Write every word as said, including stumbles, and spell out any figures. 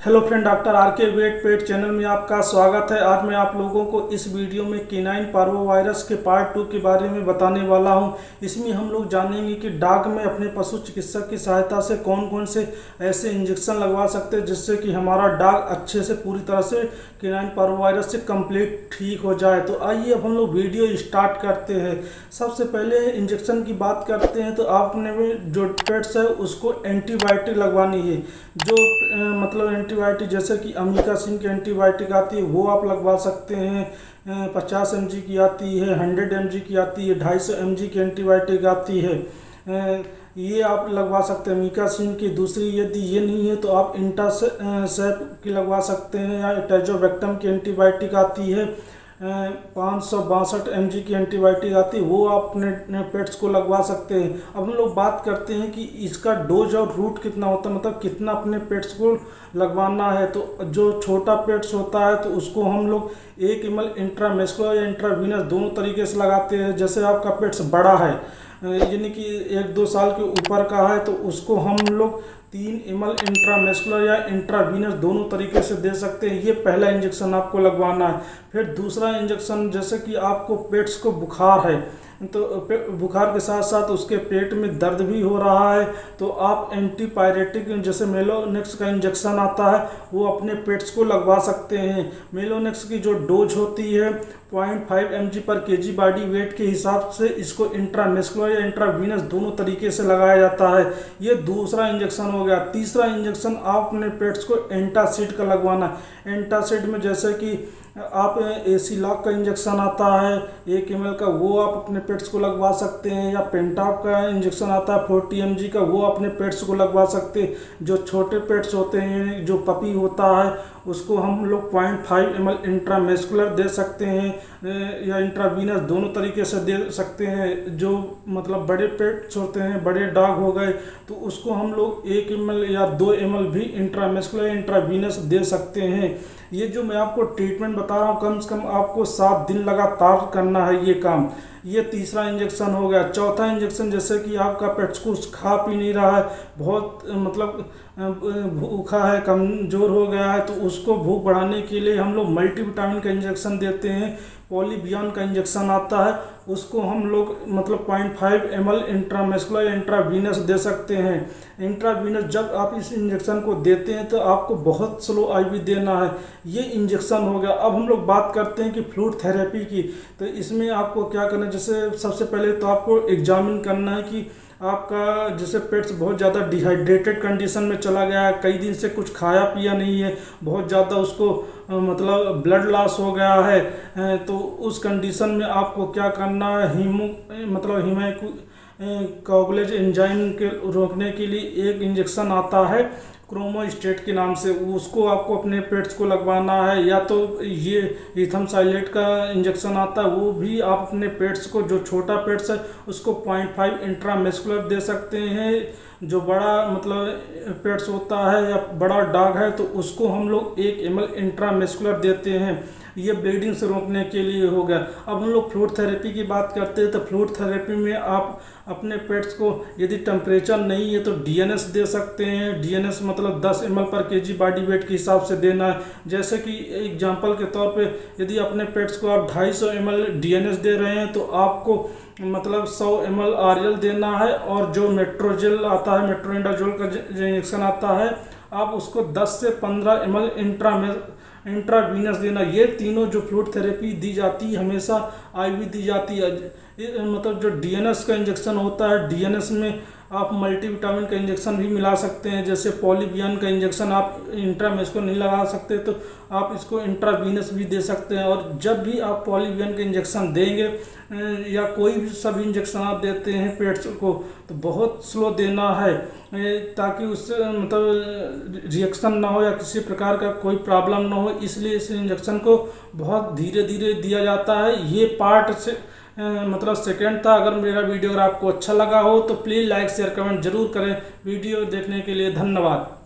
Hello friend, doctor R K vet pet channel में आपका स्वागत है। आज मैं आप लोगों को इस वीडियो में केनाइन पार्वोवायरस के पार्ट टू के बारे में बताने वाला हूं। इसमें हम लोग जानेंगे कि डॉग में अपने पशु चिकित्सक की सहायता से कौन कौन से ऐसे इंजेक्शन लगवा सकते हैं जिससे कि हमारा डॉग अच्छे से पूरी तरह से केनाइन पार्वोवायरस से कंप्लीट ठीक हो जाए। तो आइए अब हम लोग वीडियो स्टार्ट करते हैं। सबसे पहले इंजेक्शन की बात करते हैं तो आपने जो पेट्स है उसको एंटीबायोटिक लगवानी है। जो मतलब एंटीबायोटिक जैसे कि अमीकासिन की एंटीबायोटिक आती है वो आप लगवा सकते हैं। पचास एम जी की आती है, हंड्रेड एम जी की आती है, ढाई सौ एम जी की एंटीबायोटिक आती है, ये आप लगवा सकते हैं अमीकासिन की। दूसरी यदि ये नहीं है तो आप इंटासेप की लगवा सकते हैं या टेजोबैक्टम की एंटीबायोटिक आती है, पाँच सौ बासठ एम जी की एंटीबायोटिक आती है, वो आप अपने पेट्स को लगवा सकते हैं। अब हम लोग बात करते हैं कि इसका डोज और रूट कितना होता है, मतलब कितना अपने पेट्स को लगवाना है। तो जो छोटा पेट्स होता है तो उसको हम लोग एक एम एल इंट्रामेस्कुलर या इंट्रावीनस दोनों तरीके से लगाते हैं। जैसे आपका पेट्स बड़ा है यानी कि एक दो साल के ऊपर का है तो उसको हम लोग तीन एम एल इंट्रामेस्कुलर या इंट्रावीनस दोनों तरीके से दे सकते हैं। ये पहला इंजेक्शन आपको लगवाना है। फिर दूसरा इंजेक्शन, जैसे कि आपको पेट्स को बुखार है तो बुखार के साथ साथ उसके पेट में दर्द भी हो रहा है तो आप एंटीपायरेटिक जैसे मेलोनेक्स का इंजेक्शन आता है वो अपने पेट्स को लगवा सकते हैं। मेलोनेक्स की जो डोज होती है पॉइंट फाइव एम जी पर के जी बॉडी वेट के हिसाब से इसको इंट्रामेस्कुलर या इंट्रावीनस दोनों तरीके से लगाया जाता है। ये दूसरा इंजेक्शन हो गया। तीसरा इंजेक्शन आप अपने पेट्स को एंटासिड का लगवाना है। एंटासिड में जैसे कि आप एसी लॉक का इंजेक्शन आता है एक एम एल का, वो आप अपने पेट्स को लगवा सकते हैं, या पेंटाप का इंजेक्शन आता है फोर्टी एम जी का, वो अपने पेट्स को लगवा सकते हैं। जो छोटे पेट्स होते हैं, जो पपी होता है, उसको हम लोग point five M L intramuscular दे सकते हैं या इंट्रावीनस दोनों तरीके से दे सकते हैं। जो मतलब बड़े पेट्स होते हैं, बड़े डॉग हो गए, तो उसको हम लोग एक एम एल या दो एम एल भी इंट्रामेस्कुलर या इंट्रावीनस दे सकते हैं। ये जो मैं आपको ट्रीटमेंट बता रहा हूँ कम से कम आपको सात दिन लगातार करना है ये काम। ये तीसरा इंजेक्शन हो गया। चौथा इंजेक्शन, जैसे कि आपका पेट्स कुछ खा पी नहीं रहा है, बहुत मतलब भूखा है, कमज़ोर हो गया है, तो उसको भूख बढ़ाने के लिए हम लोग मल्टीविटामिन का इंजेक्शन देते हैं। पॉलीबियन का इंजेक्शन आता है, उसको हम लोग मतलब point five M L intramuscular या इंट्रावीनस दे सकते हैं। इंट्रावीनस जब आप इस इंजेक्शन को देते हैं तो आपको बहुत स्लो आईवी देना है। ये इंजेक्शन हो गया। अब हम लोग बात करते हैं कि फ्लूइड थेरेपी की। तो इसमें आपको क्या करना है, जैसे सबसे पहले तो आपको एग्जामिन करना है कि आपका जैसे पेट्स बहुत ज़्यादा डिहाइड्रेटेड कंडीशन में चला गया है, कई दिन से कुछ खाया पिया नहीं है, बहुत ज़्यादा उसको मतलब ब्लड लॉस हो गया है, तो उस कंडीशन में आपको क्या करना है, हीमो मतलब हीमोकोगुलेज एंजाइम के रोकने के लिए एक इंजेक्शन आता है क्रोमोस्टेट के नाम से, उसको आपको अपने पेट्स को लगवाना है। या तो ये इथमसाइलेट का इंजेक्शन आता है, वो भी आप अपने पेट्स को, जो छोटा पेट्स है उसको पॉइंट फाइव इंट्रामेस्कुलर दे सकते हैं। जो बड़ा मतलब पेट्स होता है या बड़ा डॉग है तो उसको हम लोग एक एम एल इंट्रामेस्कुलर देते हैं। ये ब्लीडिंग से रोकने के लिए हो गया। अब हम लोग फ्लूइड थेरेपी की बात करते हैं तो फ्लूइड थेरेपी में आप अपने पेट्स को यदि टेम्परेचर नहीं है तो डी एन एस दे सकते हैं। डी एन एस मतलब दस एम एल पर के जी बॉडी वेट के हिसाब से देना है। जैसे कि एग्जांपल के तौर पे यदि अपने पेट्स को आप ढाई सौ M L D N S दे रहे हैं तो आपको मतलब सौ एम एल आर एल देना है, और जो मेट्रोजेल आता है, मेट्रोइंडाजोल का जो इंजेक्शन आता है, आप उसको दस से पंद्रह एम एल इंट्रा इंट्रावीनस देना। ये तीनों जो फ्लूइड थेरेपी दी जाती है हमेशा आईवी दी जाती है। मतलब जो डीएनएस का इंजेक्शन होता है, डीएनएस में आप मल्टीविटामिन का इंजेक्शन भी मिला सकते हैं। जैसे पॉलीबियन का इंजेक्शन आप इंट्रामेस्कुलर नहीं लगा सकते तो आप इसको इंट्रावीनस भी दे सकते हैं। और जब भी आप पॉलीबियन के इंजेक्शन देंगे या कोई भी सभी इंजेक्शन आप देते हैं पेट्स को तो बहुत स्लो देना है, ताकि उससे मतलब रिएक्शन ना हो या किसी प्रकार का कोई प्रॉब्लम ना हो, इसलिए इस इंजेक्शन को बहुत धीरे धीरे दिया जाता है। ये पार्ट से मतलब सेकेंड था। अगर मेरा वीडियो अगर आपको अच्छा लगा हो तो प्लीज़ लाइक शेयर कमेंट जरूर करें। वीडियो देखने के लिए धन्यवाद।